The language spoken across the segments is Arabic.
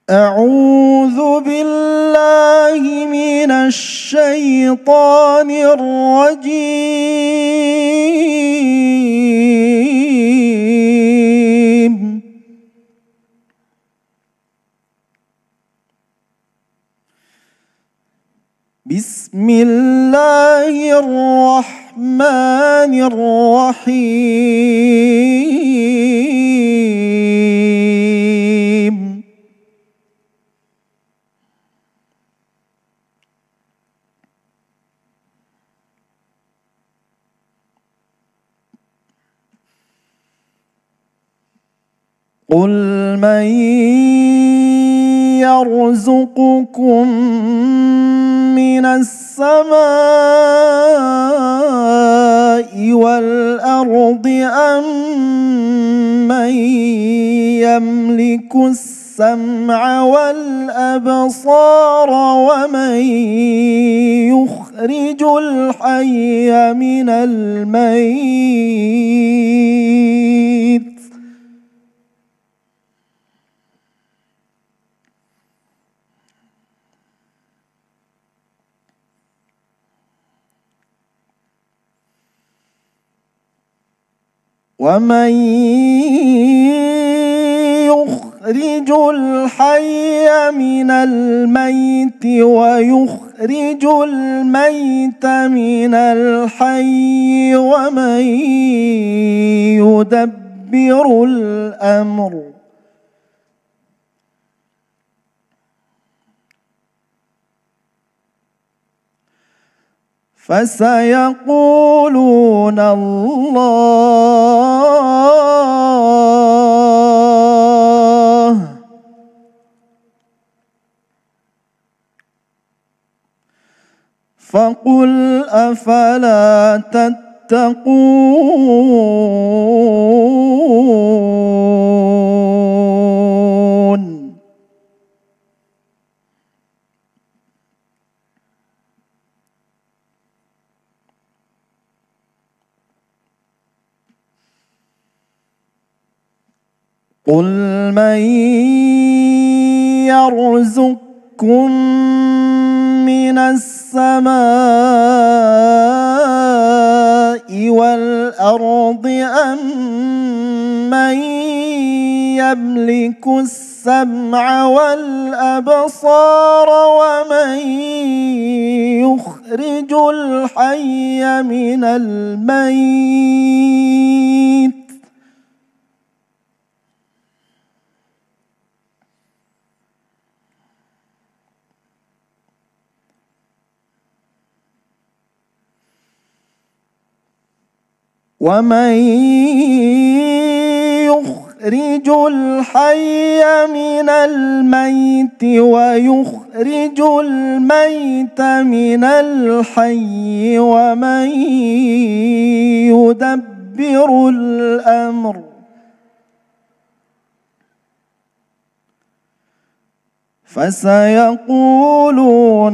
أعوذ بالله من الشيطان الرجيم. بسم الله الرحمن الرحيم. قل من يرزقكم من السماء والأرض أم من يملك السمع والأبصار ومن يخرج الحي من الميت ومن يخرج الحي من الميت ويخرج الميت من الحي ومن يدبر الأمر فسيقولون الله فقل أفلا تتقون. قل من يرزقكم من السماء والأرض أم من يملك السمع والأبصار ومن يخرج الحي من الميت ومن يخرج الحي من الميت ويخرج الميت من الحي ومن يدبر الأمر فسيقولون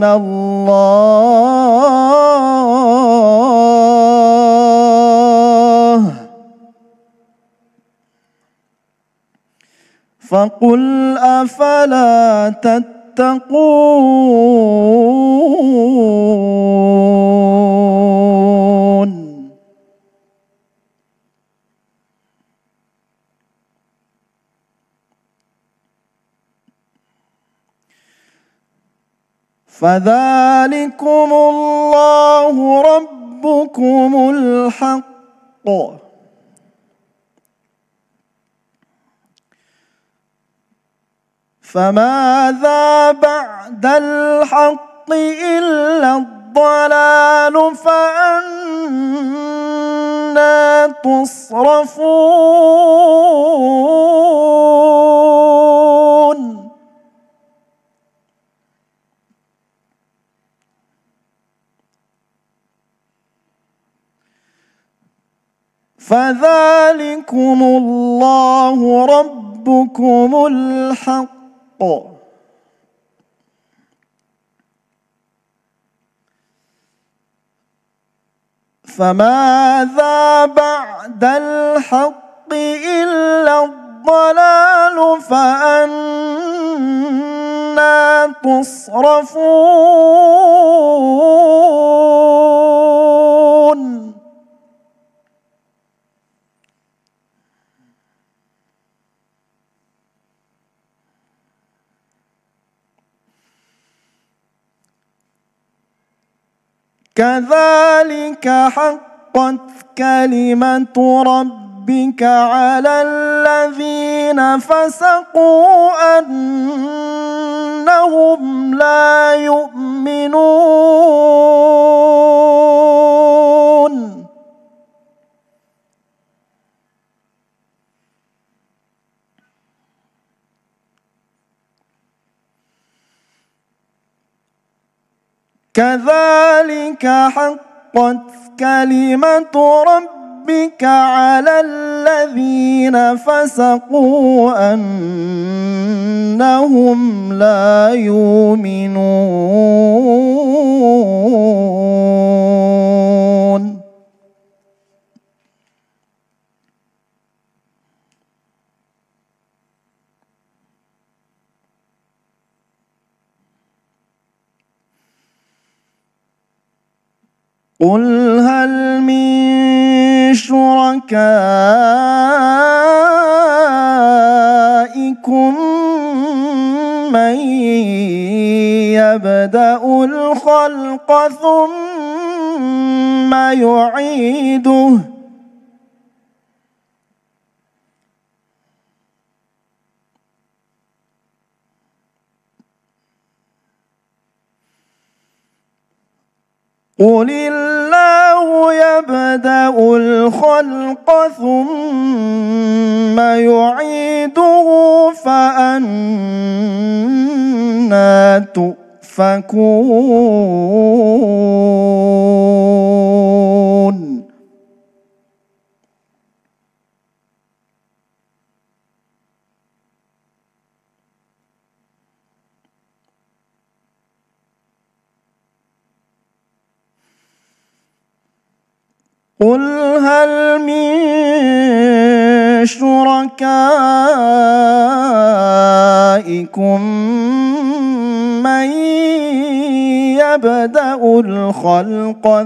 الله فقل أفلا تتقون. فذلكم الله ربكم الحق فماذا بعد الحق إلا الضلال فأنى تصرفون. فذلكم الله ربكم الحق فماذا بعد الحق إلا الضلال فأنى يصرفون كذلك حقت كلمة ربك على الذين فسقوا أنهم لا يؤمنون كذلك حقت كلمة ربك على الذين فسقوا أنهم لا يؤمنون قل هل من شركائكم من يبدأ الخلق ثم يعيده قل الله يبدأ الخلق ثم يعيده فأنى تؤفكون قل هل من شركائكم من يبدأ الخلق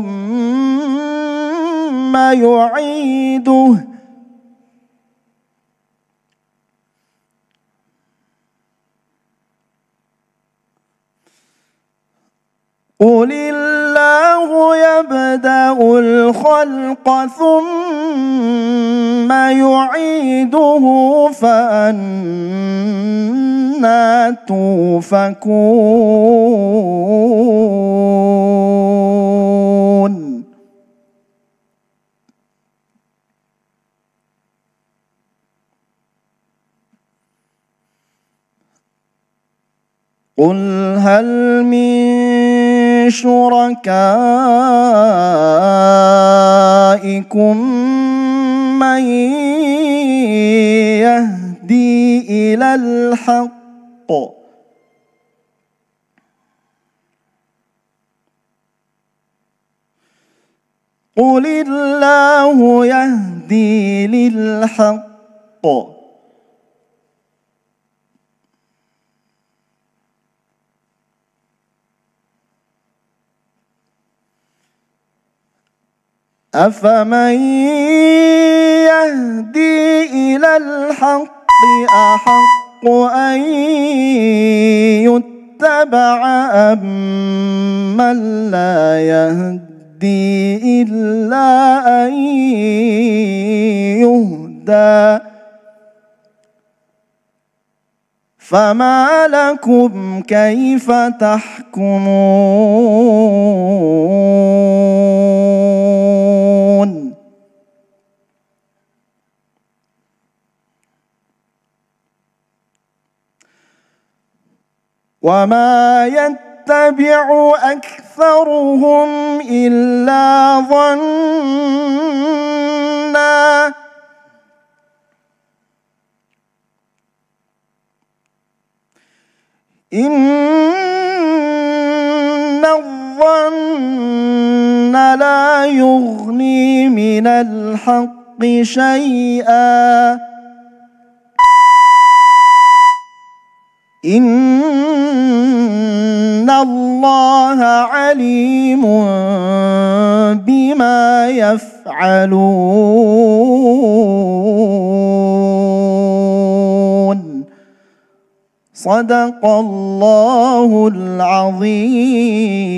ثم يعيده قل الله يبدأ الخلق ثم يعيده فأنى تؤفكون قل هل من شركائكم من يهدي إلى الحق قل الله يهدي للحق أفمن يهدي إلى الحق أحق أن يتبع أمن لا يهدي إلا أن يهدى فما لكم كيف تحكمون وما يتبع أكثرهم إلا ظنّا إن الظن لا يغني من الحق شيئا إن إن الله عليم بما يفعلون. صدق الله العظيم.